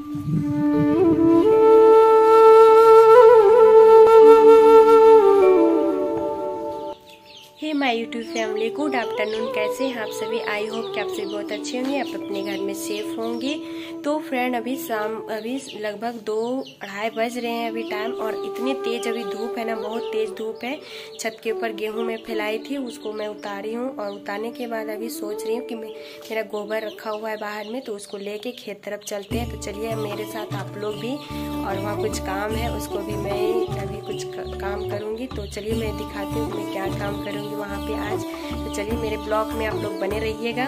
My YouTube family, good afternoon. कैसे हैं आप सभी? आई होप कि आप सभी बहुत अच्छे होंगे, आप अपने घर में सेफ होंगे। तो फ्रेंड अभी लगभग 2-2:30 बज रहे हैं अभी टाइम, और इतनी तेज अभी धूप है ना, बहुत तेज धूप है। छत के ऊपर गेहूं मैं फैलाई थी, उसको मैं उतारी हूँ, और उतारने के बाद अभी सोच रही हूँ कि मेरा गोबर रखा हुआ है बाहर में, तो उसको लेके खेत तरफ चलते हैं। तो चलिए मेरे साथ आप लोग भी, और वहाँ कुछ काम है उसको भी मैं अभी कुछ काम करूँगी। तो चलिए मैं दिखाती हूँ मैं क्या काम करूँगी वहाँ पे आज। तो चलिए मेरे ब्लॉग में आप लोग बने रहिएगा।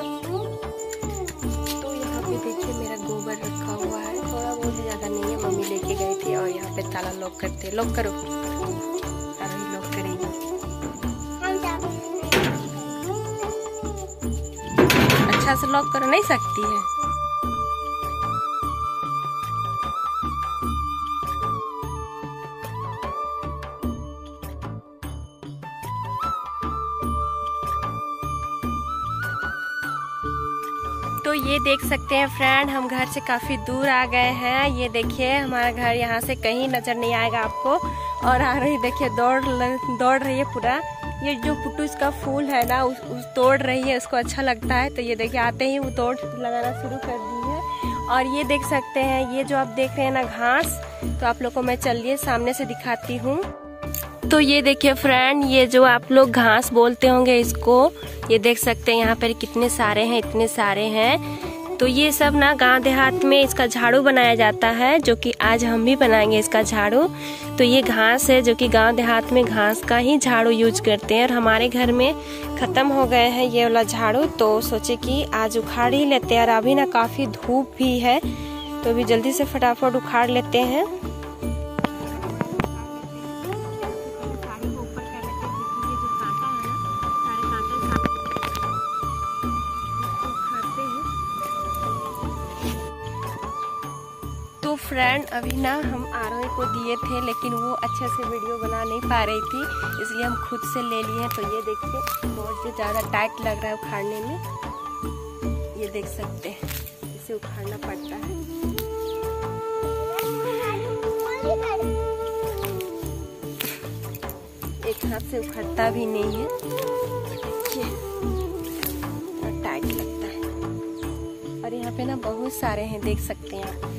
तो यहाँ पे देखिए मेरा गोबर रखा हुआ है, थोड़ा बहुत ज़्यादा नहीं है, मम्मी लेके गई थी। और यहाँ पे ताला लॉक करते, लॉक करो, ताला ही लॉक करेंगे। अच्छा से लॉक कर नहीं सकती है। तो ये देख सकते हैं फ्रेंड, हम घर से काफ़ी दूर आ गए हैं। ये देखिए हमारा घर यहाँ से कहीं नज़र नहीं आएगा आपको। और आ रही देखिए दौड़ रही है पूरा। ये जो पुटूस का फूल है ना, उस तोड़ रही है, उसको अच्छा लगता है। तो ये देखिए आते ही वो तोड़ लगाना शुरू कर दी है। और ये देख सकते हैं, ये जो आप देख रहे हैं ना घास, तो आप लोग को मैं चलिए सामने से दिखाती हूँ। तो ये देखिए फ्रेंड, ये जो आप लोग घास बोलते होंगे इसको, ये देख सकते हैं यहाँ पर कितने सारे हैं, इतने सारे हैं। तो ये सब ना गांव देहात में इसका झाड़ू बनाया जाता है, जो कि आज हम भी बनाएंगे इसका झाड़ू। तो ये घास है जो कि गांव देहात में घास का ही झाड़ू यूज करते हैं, और हमारे घर में खत्म हो गए हैं ये वाला झाड़ू। तो सोचे कि आज उखाड़ ही लेते हैं, और अभी ना काफी धूप भी है, तो अभी जल्दी से फटाफट उखाड़ लेते हैं। तो फ्रेंड अभी ना हम आरोही को दिए थे, लेकिन वो अच्छे से वीडियो बना नहीं पा रही थी, इसलिए हम खुद से ले लिए हैं। तो ये देखिए बहुत ज़्यादा टाइट लग रहा है उखाड़ने में, ये देख सकते हैं, इसे उखाड़ना पड़ता है। एक हाथ से उखड़ता भी नहीं है, देखिए टाइट लगता है। और यहाँ पे ना बहुत सारे हैं, देख सकते हैं आप।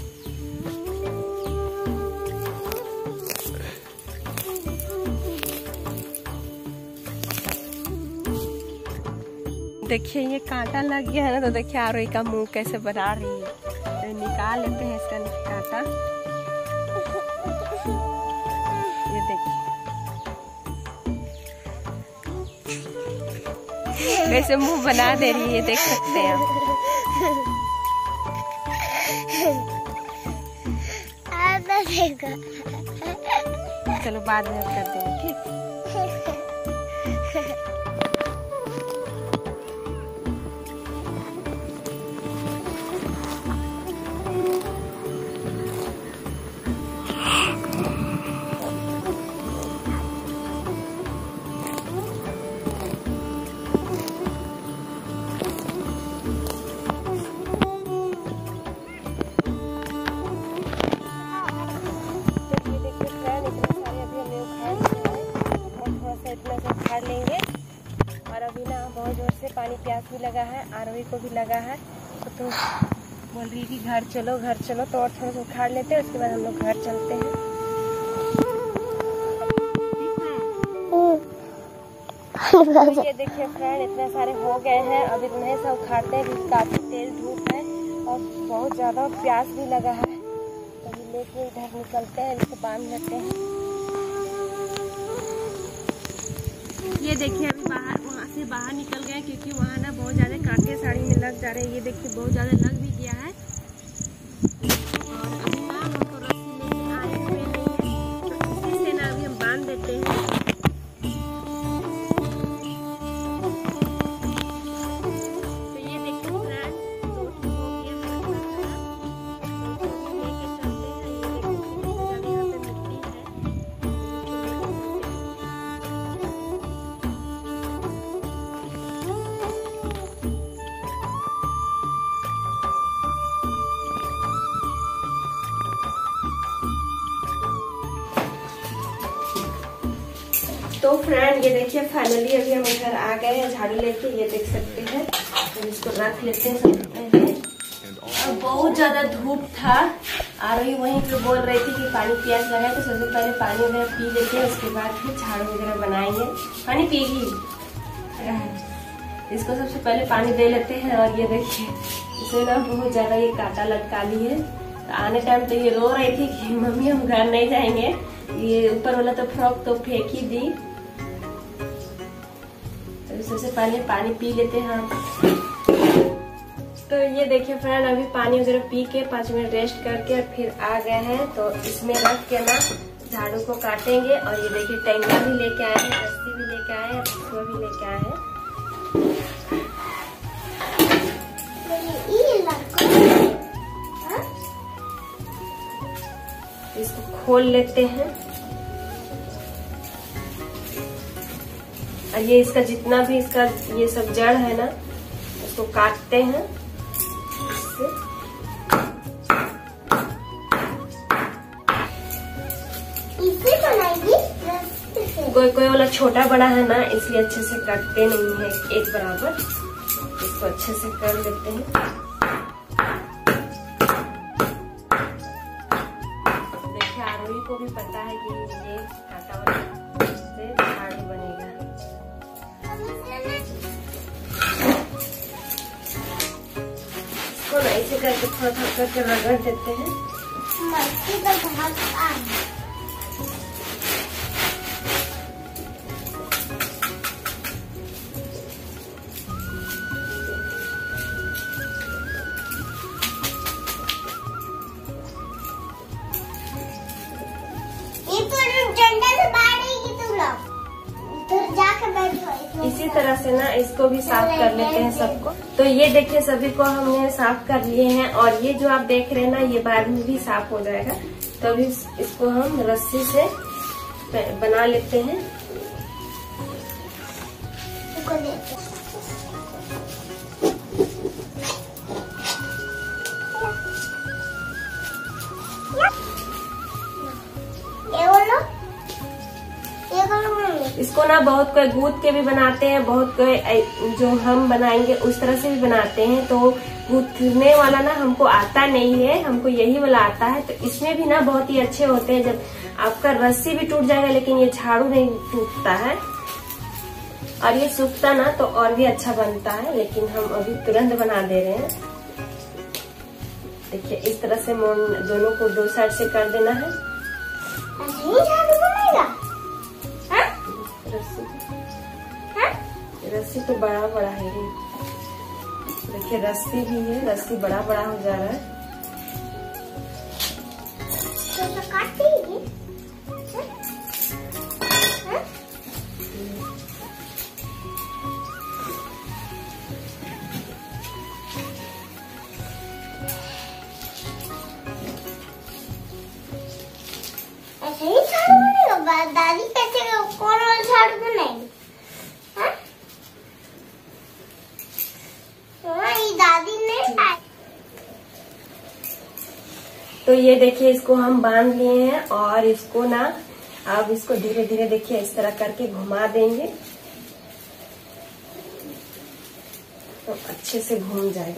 देखिए ये कांटा लग गया है ना, तो देखिए आरोही का मुंह कैसे बना रही है। तो निकाल लेते हैं इसका कांटा। ये देखिए कैसे मुंह बना दे रही है, देख सकते हैं आप। चलो बाद में कर देंगे, ठीक। लेंगे। और अभी ना बहुत जोर से पानी प्यास भी लगा है, आरोही को भी लगा है। तो बोल रही कि घर चलो घर चलो, तो और थोड़ा सा उखाड़ लेते हैं, उसके बाद हम लोग घर चलते हैं। ये देखिए फ्रेंड, इतने सारे हो गए हैं, अभी इतने सा उखाड़ते हैं। काफी तेज धूप है और बहुत ज्यादा प्यास भी लगा है, तो अभी लेके इधर निकलते हैं, इसको बांध लेते हैं। ये देखिए अभी वहाँ से बाहर निकल गए, क्योंकि वहाँ ना बहुत ज्यादा कांटे साड़ी में लग जा रहे हैं। ये देखिए बहुत ज्यादा लग भी गया है। और अभी ना हमको रस्सी लेके आए हुए नहीं है, तो इसी से ना अभी हम बांध देते हैं। तो ये देखिए फ्रेंड, दो हो गया है, तो लेके चलते हैं। ये देखिए यहाँ पे मिट्टी है। तो फ्रेंड ये देखिए फाइनली अभी हम घर आ गए हैं झाड़ू लेके, ये देख सकते हैं। तो इसको रख लेते हैं सबसे पहले। और बहुत ज्यादा धूप था, आरोही वहीं पे बोल रही थी कि पानी प्यास लगा है, तो सबसे पहले पानी वगैरह पी लेते हैं, उसके बाद फिर झाड़ू वगैरह बनाएंगे। पानी पीगी, इसको सबसे पहले पानी दे लेते हैं। और ये देखिए इसे ना बहुत ज्यादा ये कांटा लटका ली है। तो आने टाइम तो ये रो रही थी कि मम्मी हम घर नहीं जाएंगे, ये ऊपर वाला तो फ्रॉक तो फेंक ही दी। तो सबसे पहले पानी पी लेते हैं हम। तो ये देखिए फ्रेंड अभी पानी वगैरह पी के 5 मिनट रेस्ट करके फिर आ गए हैं। तो इसमें रख के ना झाड़ू को काटेंगे। और ये देखिए टेंगा भी लेके आए हैं, रस्सी भी लेके आए हैं, रस्सी भी लेके आए हैं। इसको खोल लेते हैं। और ये इसका जितना भी इसका ये सब जड़ है ना, उसको काटते हैं इससे। इसे बनाएंगे। कोई वाला छोटा बड़ा है ना, इसलिए अच्छे से काटते नहीं है एक बराबर। इसको अच्छे से कर लेते हैं। देखिए आरोही को भी पता है कि ये काटा वाला से झाड़ू बनेगा। इसको ना ऐसे करके थोड़ा थोड़ा करके रगड़ देते हैं। इसी तरह से ना इसको भी साफ कर लेते हैं सबको। तो ये देखिए सभी को हमने साफ कर लिए हैं। और ये जो आप देख रहे हैं ना, ये बाद में भी साफ हो जाएगा। तो अभी इसको हम रस्सी से बना लेते हैं। इसको ना बहुत कोई गूंथ के भी बनाते हैं, बहुत कोई जो हम बनाएंगे उस तरह से भी बनाते हैं। तो गूंथने वाला ना हमको आता नहीं है, हमको यही वाला आता है। तो इसमें भी ना बहुत ही अच्छे होते हैं। जब आपका रस्सी भी टूट जाएगा लेकिन ये झाड़ू नहीं टूटता है। और ये सूखता ना तो और भी अच्छा बनता है, लेकिन हम अभी तुरंत बना दे रहे हैं। देखिए इस तरह से दोनों को 2 साइड से कर देना है। झाड़ू बनेगा। रस्सी तो बड़ा बड़ा है। देखिए रस्सी भी है, रस्सी बड़ा बड़ा हो जा रहा है। तो काटेंगे। ऐसे ही झाड़ू बनेगा। दादी कैसे कौन वाला झाड़ू बनाएंगे? दादी ने तो ये देखिए इसको हम बांध लिए हैं। और इसको ना अब इसको धीरे धीरे देखिए इस तरह करके घुमा देंगे तो अच्छे से घूम जाएगा।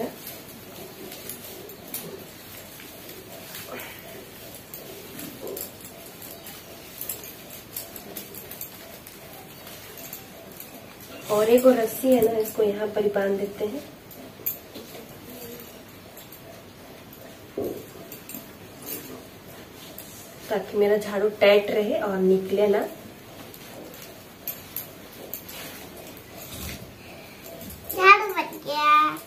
और एक और रस्सी है ना, इसको यहाँ पर ही बांध देते हैं। ताकि मेरा झाड़ू टाइट रहे और निकले ना। झाड़ू बन गया।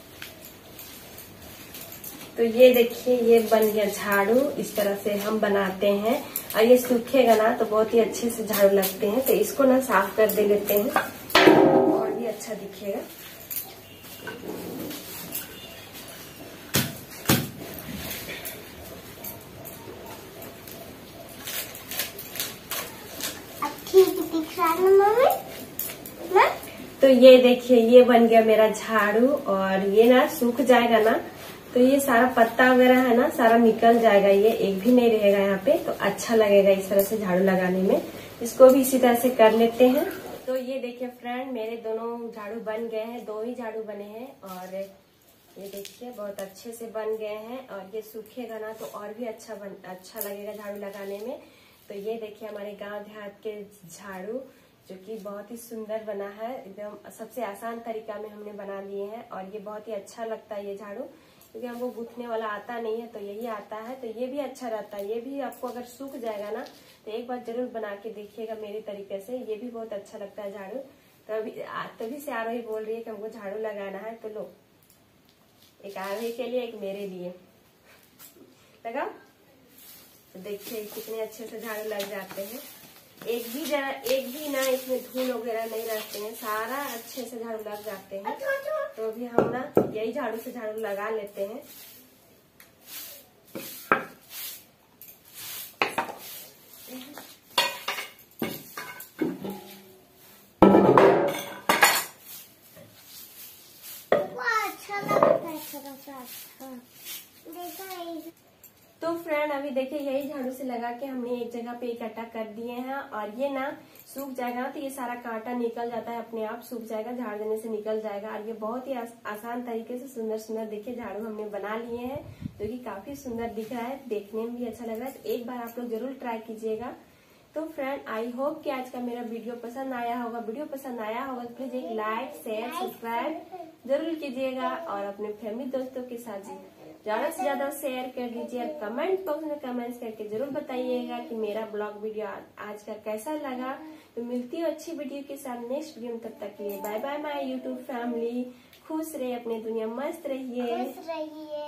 तो ये देखिए ये बन गया झाड़ू। इस तरह से हम बनाते हैं। और ये सूखेगा ना तो बहुत ही अच्छे से झाड़ू लगते हैं। तो इसको ना साफ कर दे लेते हैं और भी अच्छा दिखेगा। तो ये देखिए ये बन गया मेरा झाड़ू। और ये ना सूख जाएगा ना तो ये सारा पत्ता वगैरह है ना सारा निकल जाएगा, ये एक भी नहीं रहेगा यहाँ पे। तो अच्छा लगेगा इस तरह से झाड़ू लगाने में। इसको भी इसी तरह से कर लेते हैं। तो ये देखिए फ्रेंड, मेरे दोनों झाड़ू बन गए हैं, 2 ही झाड़ू बने हैं और ये देखिए बहुत अच्छे से बन गए हैं। और ये सूखेगा ना तो और भी अच्छा लगेगा झाड़ू लगाने में। तो ये देखिए हमारे गांव देहात के झाड़ू जो कि बहुत ही सुंदर बना है, एकदम सबसे आसान तरीका में हमने बना लिए हैं। और ये बहुत ही अच्छा लगता है ये झाड़ू, क्योंकि हमको गूंथने वाला आता नहीं है, तो यही आता है। तो ये भी अच्छा रहता है। ये भी आपको अगर सूख जाएगा ना तो एक बार जरूर बना के देखिएगा मेरे तरीके से, ये भी बहुत अच्छा लगता है झाड़ू। तभी से आरोही बोल रही है कि हमको झाड़ू लगाना है। तो लो, एक आरोही के लिए, एक मेरे लिए लगा। तो देखिए कितने अच्छे से झाड़ू लग जाते हैं। एक भी ना इसमें धूल वगैरह नहीं रहते हैं, सारा अच्छे से झाड़ू लग जाते हैं। तो अभी हम ना यही झाड़ू से झाड़ू लगा लेते हैं। तो फ्रेंड अभी देखिए यही झाड़ू से लगा के हमने एक जगह पे इकट्ठा कर दिए हैं। और ये ना सूख जाएगा तो ये सारा कांटा निकल जाता है, अपने आप सूख जाएगा, झाड़ देने से निकल जाएगा। और ये बहुत ही आसान तरीके से सुंदर देखिए झाड़ू हमने बना लिए हैं, जो कि काफी सुंदर दिख रहा है, देखने में भी अच्छा लग रहा है। तो एक बार आप लोग जरूर ट्राई कीजिएगा। तो फ्रेंड आई होप कि आज का मेरा वीडियो पसंद आया होगा। वीडियो पसंद आया होगा तो प्लीज एक लाइक शेयर सब्सक्राइब जरूर कीजिएगा और अपने फैमिली दोस्तों के साथ ज्यादा से ज्यादा शेयर कर दीजिए। और कमेंट बॉक्स में कमेंट्स करके जरूर बताइएगा कि मेरा ब्लॉग वीडियो आज का कैसा लगा। तो मिलती हूँ अच्छी वीडियो के साथ नेक्स्ट वीडियो में। तब तक के लिए bye bye my YouTube family. खुश रहिए, अपनी दुनिया मस्त रहिए।